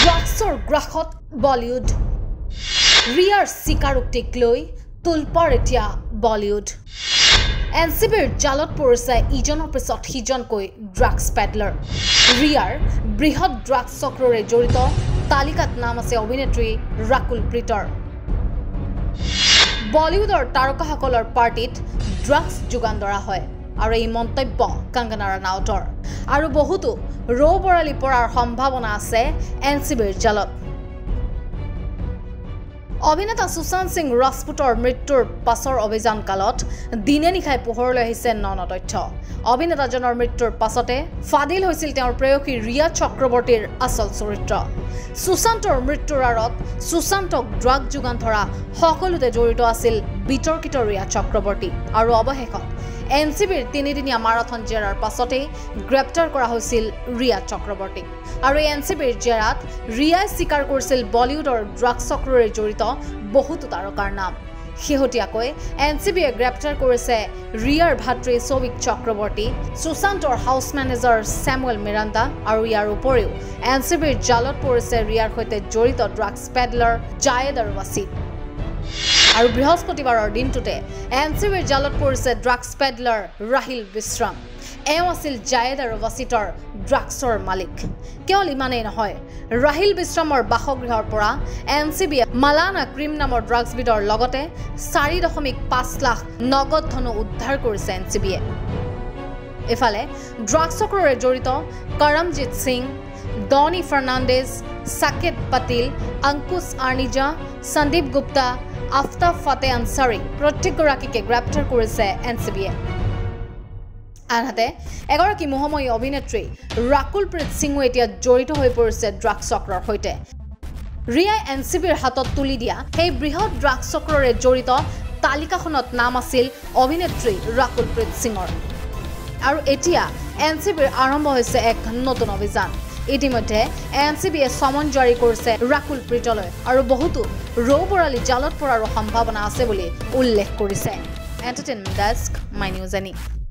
ড্ৰাগছৰ গ্ৰাহত বলিউড ৰিয়াৰ চিকাৰোক্তিক লৈ তুলপাৰ এতিয়া বলিউড Ncbৰ জালত পৰিছে ইজনৰ পিছত সিজনকৈ ড্ৰাগছ পেডলাৰ ৰিয়াৰ বৃহৎ ড্ৰাগছ চক্ৰৰে জড়িত তালিকাত নাম আছে অভিনেত্ৰী ৰাকুল প্ৰীতৰ বলিউডৰ তাৰকাসকলৰ পাৰ্টিত ড্ৰাগছ যোগান ধৰা হয় আৰু এই মন্তব্য কংগনা ৰানাউতৰ আৰু বহুতো ৰৌবৰালি পৰাৰ সম্ভাৱনা আছে Ncbৰ জালত অভিনেতা সুশান্ত সিং ৰাজপুতৰ মৃত্যুৰ পাছৰ অভিযান কালত দিনে নিখাই পোহৰলৈ আহিছে নন তথ্য অভিনেতাজনৰ মৃত্যুৰ পাছতে ফাদিল হৈছিল তেওঁৰ প্ৰেয়সী ৰিয়া চক্ৰৱৰ্তীৰ আচল চৰিত্ৰ সুশান্তৰ মৃত্যুৰ আৰত সুশান্তক ড্ৰাগ যোগান ধৰা সকলোতে জড়িত আছিল বিতৰ্কিত ৰিয়া চক্ৰৱৰ্তী আৰু অৱশেষত Ncbৰ 3দিনীয়া মাৰাথন জেৰাৰ পাছতে গ্ৰেপ্তাৰ কৰা হৈছিল ৰিয়া চক্ৰৱৰ্তী আৰু Ncbৰ জেৰাত ৰিয়াই স্বীকাৰ কৰিছিল বলিউডৰ ড্ৰাগ চক্ৰৰে জড়িত বহুতো তাৰকাৰ নাম শেহতীয়াকৈ Ncbয়ে গ্ৰেপ্তাৰ কৰিছে ৰিয়াৰ ভাতৃ সৌভিক চক্ৰৱৰ্তী সুশান্তৰ হাউচ মেনেজাৰ স্যামুৱেল মিৰাণ্ডা আৰু ইয়াৰ উপৰিও Ncbৰ জালত পৰিছে ৰিয়াৰ সৈতে জড়িত ড্ৰাগছ পেডলাৰ জায়েদ আৰু ৱাসিদ আৰু বৃহস্পতিবাৰৰ দিনটোতে Ncbৰ জালত পৰিছে ড্ৰাগছ পেডলাৰ ৰাহিল বিশ্ৰাম এওঁ আছিল জায়েদ আৰু ৱাসিদৰ ড্ৰাগছৰ মালিক কেৱল ইমানেই নহয় ৰাহিল বিশ্ৰামৰ বাসগৃহৰ পৰা Ncbয়ে মালানা ক্ৰীম নামৰ ড্ৰাগছ বিধৰ লগতে 4.5 লাখ নগদ ধন উদ্ধাৰ কৰিছে Ncbয়ে এফালে ড্ৰাগছ চক্ৰৰে জড়িত কৰমজিত সিং ডনি ফাৰ্নাণ্ডেজ সাকেত পাটিল অংকুশ আৰ্নিজা সন্দীপ গুপ্তা আফতাব ফাতে আনসাৰী প্ৰত্যেকগৰাকীকে গ্ৰেপ্তাৰ কৰিছে Ncbয়ে আনহাতে এগৰাকী মোহময়ী অভিনেত্ৰী ৰাকুল প্ৰীত সিঙো এতিয়া জড়িত হৈ পৰিছে ড্ৰাগছ চক্ৰৰ সৈতে ৰিয়াই Ncbৰ হাতত তুলি দিয়া সেই বৃহৎ ড্ৰাগছ চক্ৰৰে জড়িত তালিকাখনত নাম আছিল অভিনেত্ৰী ৰাকুল প্ৰীত সিঙৰ আৰু এতিয়া Ncbৰ আৰম্ভ হৈছে এক নতুন অভিযান ইতিমধ্যে Ncbয়ে সমন জাৰি কৰিছে ৰাকুল প্ৰীতলৈ আৰু বহুতো ৰৌবৰালি জালত পৰাৰ সম্ভাৱনা আছে বুলি উল্লেখ কৰিছে entertainment desk my news any